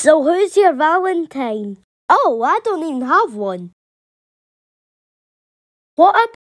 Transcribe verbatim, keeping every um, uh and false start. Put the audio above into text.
So who's your Valentine? Oh, I don't even have one. What